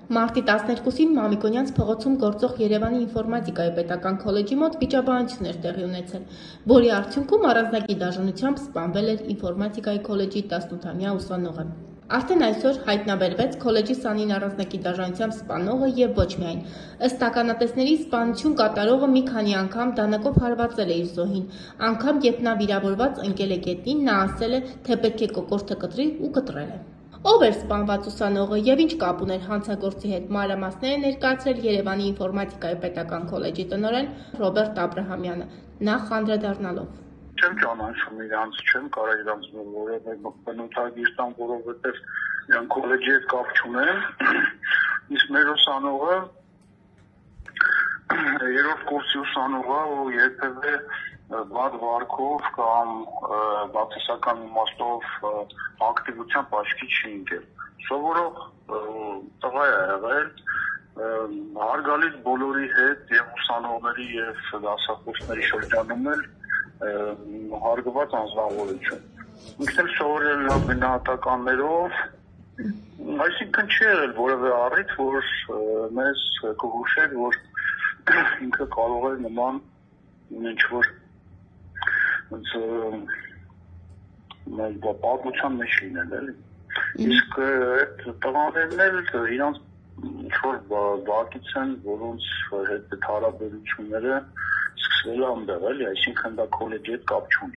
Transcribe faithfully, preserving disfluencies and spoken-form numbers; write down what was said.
Մարտի տասներկուսին Մամիկոնյանց փողոցում գործող Երևանի ինֆորմատիկայի պետական քոլեջի մոտ վիճաբանություն էր տեղի ունեցել, որի արդյունքում առանձնակի դաժանությամբ սպանվել էր ինֆորմատիկայի քոլեջի տասնութամյա ուսանողը։ Արդեն այսօր հայտնաբերվեց քոլեջի սանին առանձնակի դաժանությամբ սպանողը եւ ոչ միայն։ Ըստ ականատեսների, սպանություն կատարողը մի քանի անգամ դանակով հարվածել է իր զոհին, անգամ երբ նա վիրավորված ընկել է գետնին, նա ասել է, թե պետք է կոկորդը կտրի ու կտրել է։ Ով էր սպանված ուսանողը եւ ինչ կապ ուներ հանցագործի հետ, մանրամասները ներկայացրել Երևանի ինֆորմատիկայի պետական քոլեջի տնօրեն Ռոբերտ Աբրահամյանը, նախ անդրադառնալով. Չեմ ճանաչում իրանց, չեմ կարող իրանց որևէ բնութագիր տամ, որովհետև իրանք քոլեջի հետ կապ չունեն, իսկ մեր ուսանողը երրորդ կուրսի ուսանողը, որ երբևէ բադ վարքով կամ բացասական իմաստով ակտիվությամբ աչքի չի ընկել։ Սովորող տղա է եղել, հարգալից բոլորի հետ եւ ուսանողների եւ դասախոսների շրջանում էլ հարգված անձնավորություն։ Ինքն էլ սովորել է գնահատականներով, այսինքն չի եղել որևէ առիթ, որ մեզ կհուշեր, որ ինքը կարող է նման ինչ-որ մեր պատմության մեջ լինել, էլի։ Իսկ այդ տղաներն էլ իրանց ինչ-որ բակից են, որոնց հետ հարաբերությունները սկսվել է այնտեղ, էլի, այսինքն դա քոլեջի հետ կապ չունի։